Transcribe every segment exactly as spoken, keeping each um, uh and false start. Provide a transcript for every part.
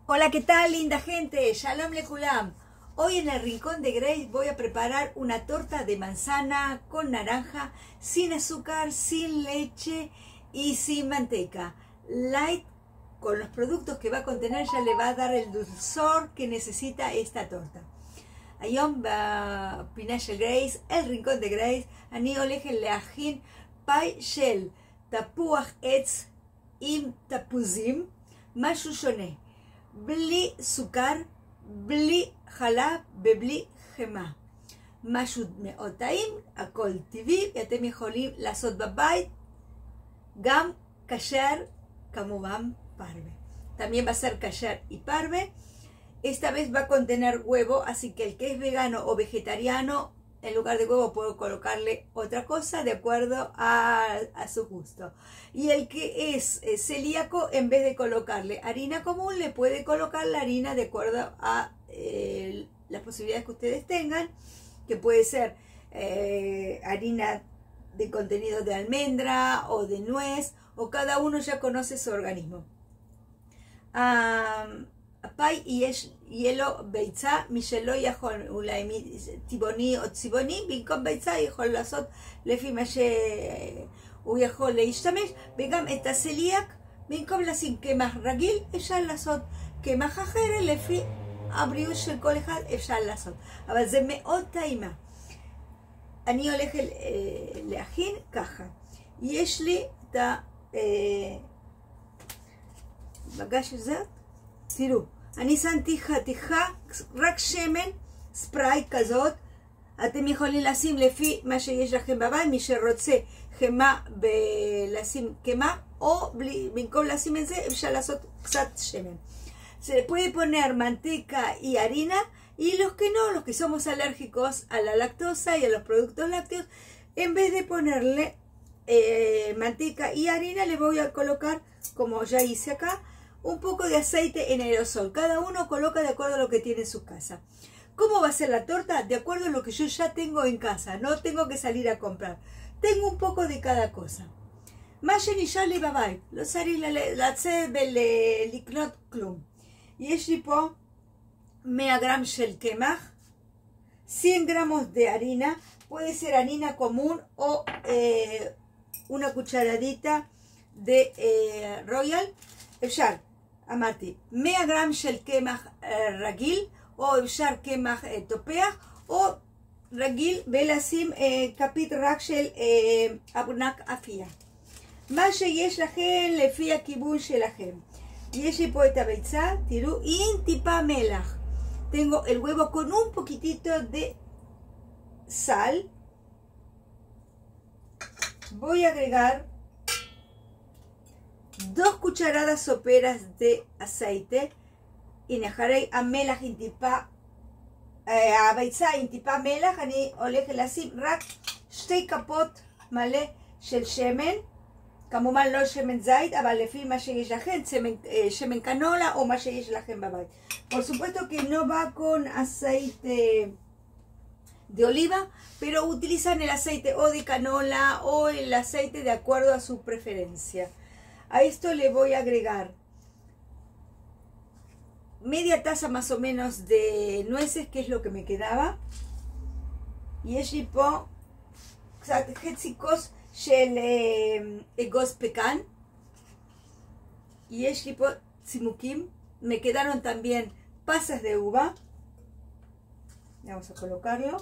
Hola, ¿qué tal, linda gente? Shalom lekulam. Hoy en el rincón de Grace voy a preparar una torta de manzana con naranja, sin azúcar, sin leche y sin manteca. Light, con los productos que va a contener, ya le va a dar el dulzor que necesita esta torta. היום בפינה של גרייס, אל רינקון דה גרייס, אני הולכת להכין פאי של תפוח עץ עם תפוזים, משהו שונה, בלי סוכר, בלי חלב ובלי חמאה. משהו מאוד טעים, הכל טבעי, ואתם יכולים לעשות בבית, גם כשר, כמובן פרווה. También va a ser kasher y parve. Esta vez va a contener huevo, así que el que es vegano o vegetariano, en lugar de huevo puedo colocarle otra cosa de acuerdo a, a su gusto. Y el que es eh, celíaco, en vez de colocarle harina común, le puede colocar la harina de acuerdo a eh, las posibilidades que ustedes tengan, que puede ser eh, harina de contenido de almendra o de nuez, o cada uno ya conoce su organismo. Um, הפאי יהיה לו ביצה, מי שלא יכול אולי טבעוני או צבעוני, במקום ביצה יכול לעשות לפי מה שהוא יכול להשתמש, וגם את הסליאק, במקום לשים קמח רגיל, אפשר לעשות קמח אחר, לפי הבריאות של כל אחד אפשר לעשות, אבל זה מאוד טעימה. אני הולכת להכין ככה, יש לי את המגש הזה, תראו, אני שמתי חתיכה, רק שמן, ספרייט כזאת, אתם יכולים לשים לפי מה שיש לכם בבית, מי שרוצה חמאה ולשים קמח, או בלי, במקום לשים את זה אפשר לעשות קצת שמן. Se puede poner manteca y harina, y los que no, los que somos alérgicos a la lactosa y a los productos lácteos, en vez de ponerle eh, manteca y harina, le voy a colocar, como ya hice acá, un poco de aceite en aerosol. Cada uno coloca de acuerdo a lo que tiene en su casa. ¿Cómo va a ser la torta? De acuerdo a lo que yo ya tengo en casa. No tengo que salir a comprar. Tengo un poco de cada cosa. מה שנשאר לי בבית. לא צריך לצאת ולקנות כלום. יש לי פה מאה גרם של קמח, cien gramos de harina. Puede ser harina común o eh, una cucharadita de eh, Royal. אפשר, אמרתי, מאה גרם של קמח רגיל, או אפשר קמח תופח, או רגיל, ולשים כפית רק של ארנק אפייה. מה שיש לכם לפי הכיוון שלכם. יש לי פה את הביצה, תראו, עם טיפה מלח. tengo el huevo con un poquitito de sal. Voy a agregar dos cucharadas soperas de aceite. הנה אחרי המלח עם טיפה, הביצה עם טיפה מלח, אני הולכת לשים רק שתי כפות מלא של שמן, כמובן לא שמן זית, אבל לפי מה שיש לכם, שמן קנולה או מה שיש לכם בבית. Por supuesto que no va con aceite de oliva, pero utilizan el aceite o de canola o el aceite de acuerdo a su preferencia. A esto le voy a agregar media taza más o menos de nueces, que es lo que me quedaba. יש לי פה קצת חצי כוס של אגוז פקן. יש לי פה צימוקים. Me quedaron también pasas de uva. Vamos a colocarlo.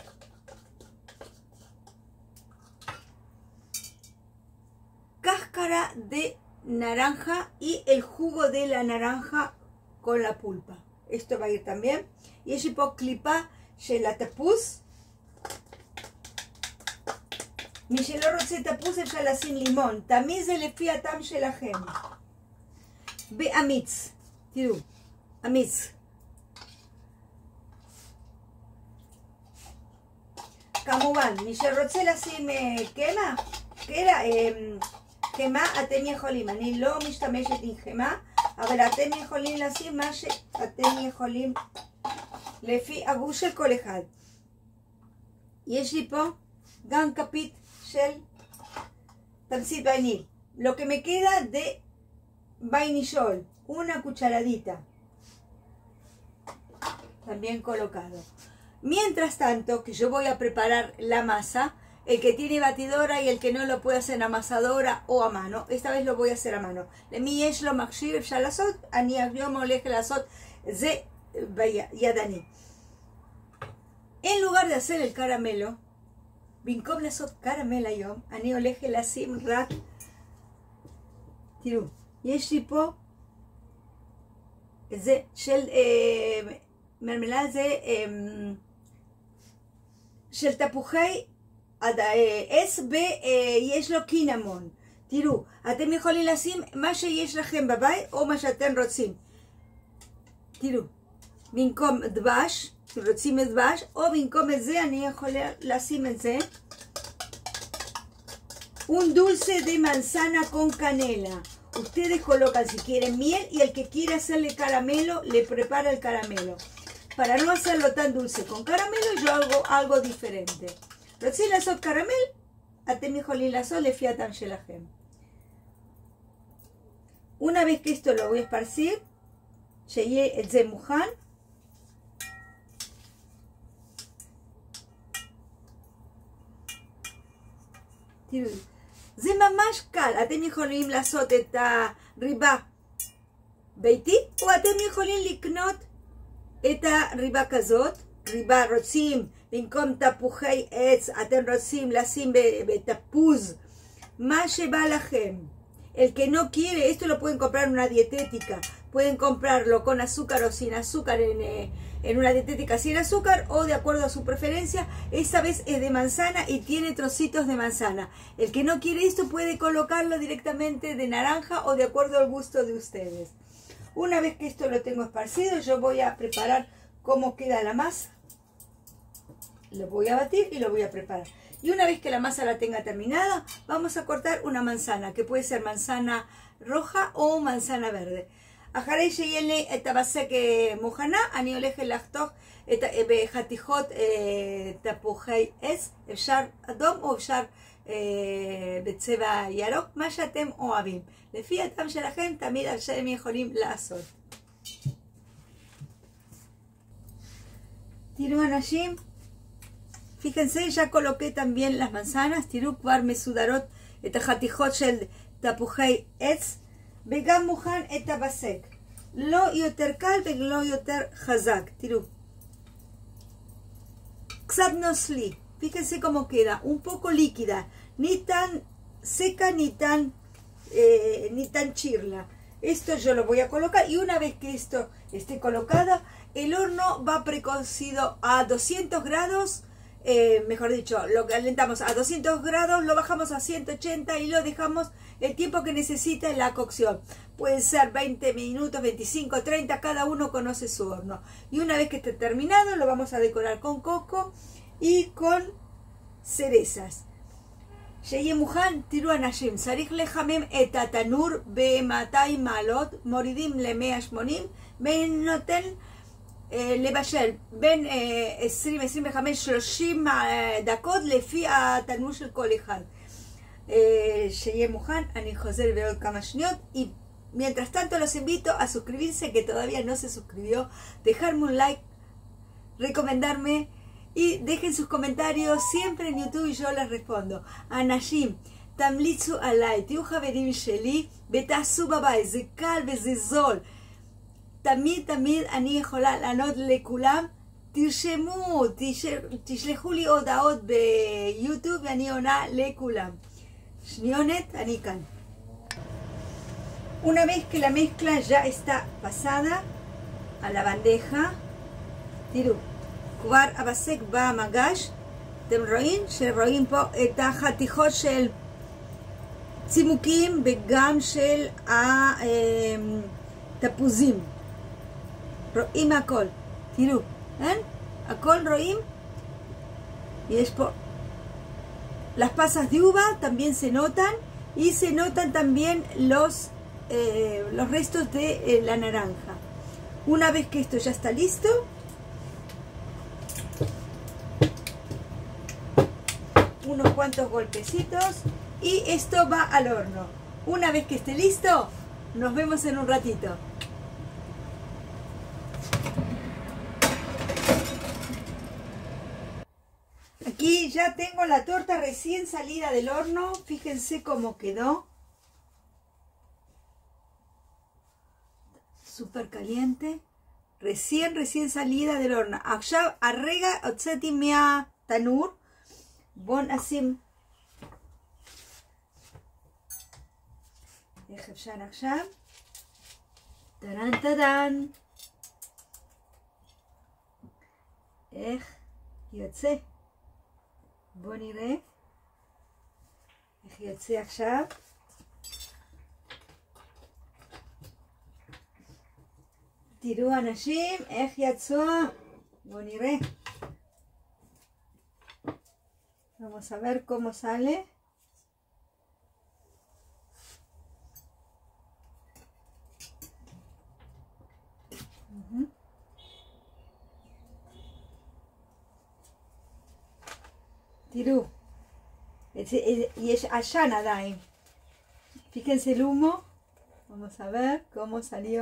Cáscara de naranja y el jugo de la naranja con la pulpa. Esto va a ir también. Y יש לי פה קליפה של התפוז. מי שלא רוצה תפוז אפשר לשים לימון. תמיד זה לפי הטעם שלכם. באמיץ. תראו, אמיץ. כמובן, מי שרוצה לשים קמח, חמאה, אתם יכולים. אני לא משתמשת עם חמאה, אבל אתם יכולים לשים מה שאתם יכולים לפי הגוש של כל אחד. יש לי פה גם כפית של תמצית וניל. Lo que me queda de vainillol, una cucharadita. también colocado. Mientras tanto, que yo voy a preparar la masa, el que tiene batidora y el que no lo puede hacer en amasadora o a mano, esta vez lo voy a hacer a mano. למי יש לו מכשיר אפשר לעשות, אני היום הולך לעשות זה ידני. En lugar de hacer el caramelo, במקום לעשות קרמל היום, אני הולך לשים רק, תראו, יש לי פה זה של אה, מרמלד זה אה, של תפוחי עץ ויש לו קינמון. תראו, אתם יכולים לשים מה שיש לכם בבית או מה שאתם רוצים. תראו, במקום דבש, רוצים את דבש, או במקום את זה אני יכולה לשים את זה. Un dulce de manzana con canela. Ustedes colocan si quieren miel y el que quiera hacerle caramelo, le prepara el caramelo. Para no hacerlo tan dulce con caramelo, yo hago algo diferente. רוצים לעשות קרמל, אתם יכולים לעשות לפי הטעם שלכם. Una vez que esto lo voy a esparcir, שיהיה את זה מוכן. תראו, זה ממש קל. אתם יכולים לעשות את הריבה ביתית, או אתם יכולים לקנות את הריבה כזאת. ריבה רוצים, במקום תפוחי עץ, אתם רוצים לשים בתפוז, מה שבא לכם. El que no quiere, esto lo pueden comprar en una dietética. Pueden comprarlo con azúcar o sin azúcar en, eh, en una dietética sin azúcar o de acuerdo a su preferencia. Esta vez es de manzana y tiene trocitos de manzana. El que no quiere esto puede colocarlo directamente de naranja o de acuerdo al gusto de ustedes. Una vez que esto lo tengo esparcido, yo voy a preparar cómo queda la masa. Lo voy a batir y lo voy a preparar. Y una vez que la masa la tenga terminada, vamos a cortar una manzana, que puede ser manzana roja o manzana verde. אחרי שיהיה לי את הבשק מוכנה, אני הולכת לחתוך בחתיכות תפוחי עץ, אפשר אדום או אפשר בצבע ירוק, מה שאתם אוהבים. לפי הטעם שלכם, תמיד אתם יכולים לעשות. תראו אנשים, fíjense, ya coloqué también las manzanas, תראו כבר מסודרות את החתיכות של תפוחי עץ, וגם מוכן את הבשק. לא יותר קל ולא יותר חזק, תראו. קצת נוסלי, fíjense cómo queda, un poco líquida, ni tan seca ni tan, eh, ni tan chirla. Esto yo lo voy a colocar y una vez que esto esté colocado, el horno va precocido a doscientos grados, eh, mejor dicho, lo calentamos a doscientos grados, lo bajamos a ciento ochenta y lo dejamos el tiempo que necesita en la cocción. Puede ser veinte minutos, veinticinco, treinta, cada uno conoce su horno. Y una vez que esté terminado, lo vamos a decorar con coco y con cerezas. שיהיה מוכן, תראו אנשים, צריך לחמם את התנור ב-מאתיים מעלות, מורידים ל-מאה ושמונים, ונותן אה, לבשל בין אה, עשרים, עשרים וחמש, שלושים דקות לפי התנור של כל אחד. Eh, שיהיה מוכן, אני חוזר בעוד כמה שניות, y mientras tanto los invito a suscribirse, que todavía no se suscribió, dejarme un like, recomendarme y dejen sus comentarios siempre en YouTube y yo les respondo. אנשים, תמליצו עליי, תהיו חברים שלי ותעשו בבית, זה קל וזה זול. תמיד תמיד אני יכולה לענות לכולם. תרשמו, תשלחו לי הודעות ביוטיוב ואני עונה לכולם. שניות, אני כאן. Una vez que la mezcla ya está pasada a la bandeja, תראו, כבר הבשק במגש, אתם רואים שרואים פה את החתיכות של צימוקים וגם של התפוזים. רואים הכל, תראו, ¿eh? הכל רואים? יש פה las pasas de uva también se notan y se notan también los, eh, los restos de eh, la naranja. Una vez que esto ya está listo, unos cuantos golpecitos y esto va al horno. Una vez que esté listo, nos vemos en un ratito. ya tengo la torta recién salida del horno. Fíjense cómo quedó. Súper caliente. Recién, recién salida del horno. עכשיו הרגע הוצאתי מהתנור. בואו נשים. איך אפשר עכשיו? טדן טדן. איך יוצא? בואו נראה. איך יוצא עכשיו? תראו אנשים, איך יצאו. בואו נראה. Vamos a ver cómo sale. Uh-huh. תראו. יש עשן עדיין. Fíjense el humo. Vamos a ver cómo salió.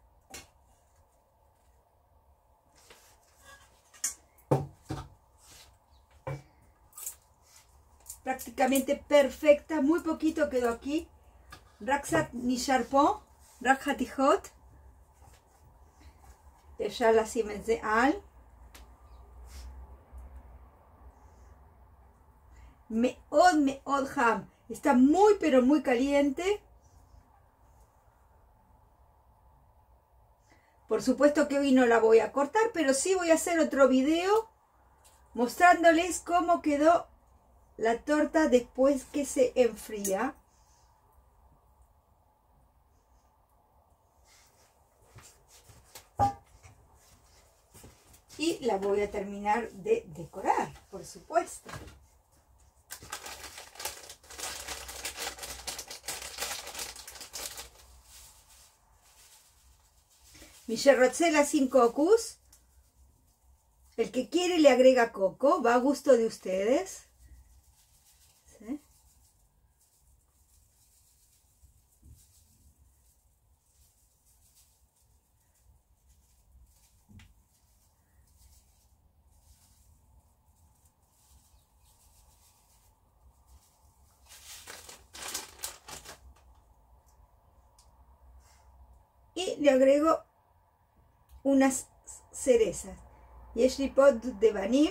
Prácticamente perfecta, muy poquito quedó aquí. Raksat Nisharpo, Rakhatihot. אפשר לשים את זה על. מאוד מאוד חם. Está muy pero muy caliente. Por supuesto que hoy no la voy a cortar, pero sí voy a hacer otro video mostrándoles cómo quedó la torta después que se enfría. Y la voy a terminar de decorar, por supuesto. Mi sherrotzela sin cocos. El que quiere le agrega coco, va a gusto de ustedes. ¿Sí? Y le agrego unas cerezas. יש לי פה דובדבנים.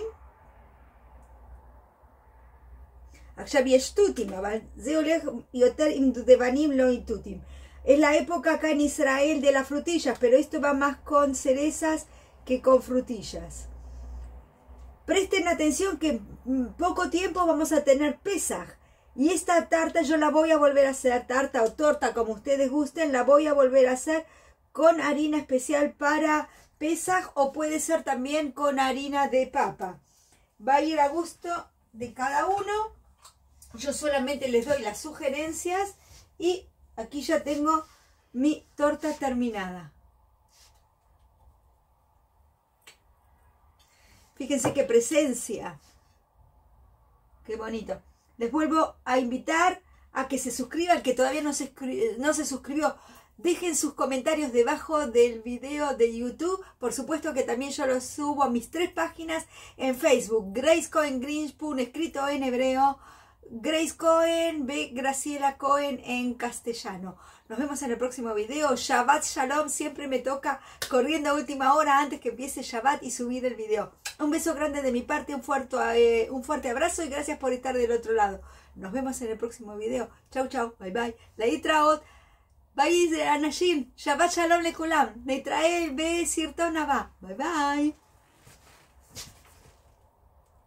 עכשיו יש תותים, אבל זה הולך יותר עם דובדבנים, לא עם תותים. Es la época acá en Israel de las frutillas, pero esto va más con cerezas que con frutillas. Presten atención que en poco tiempo vamos a tener Pesaj. Y esta tarta yo la voy a volver a hacer, tarta o torta como ustedes gusten, la voy a volver a hacer con harina especial para Pesaj o puede ser también con harina de papa. Va a ir a gusto de cada uno. Yo solamente les doy las sugerencias y aquí ya tengo mi torta terminada. Fíjense qué presencia. Qué bonito. Les vuelvo a invitar a que se suscriban, que todavía no se, no se suscribió. Dejen sus comentarios debajo del video de YouTube. Por supuesto que también yo los subo a mis tres páginas en Facebook. Grace Cohen Greenspun, escrito en hebreo. Grace Cohen, B. Graciela Cohen en castellano. Nos vemos en el próximo video. Shabbat Shalom. Siempre me toca corriendo a última hora antes que empiece Shabbat y subir el video. Un beso grande de mi parte, un fuerte, eh, un fuerte abrazo y gracias por estar del otro lado. Nos vemos en el próximo video. Chau, chau. Bye, bye. להתראות. ביי אנשים, שבת שלום לכולם, נתראה בסרטון הבא, ביי ביי.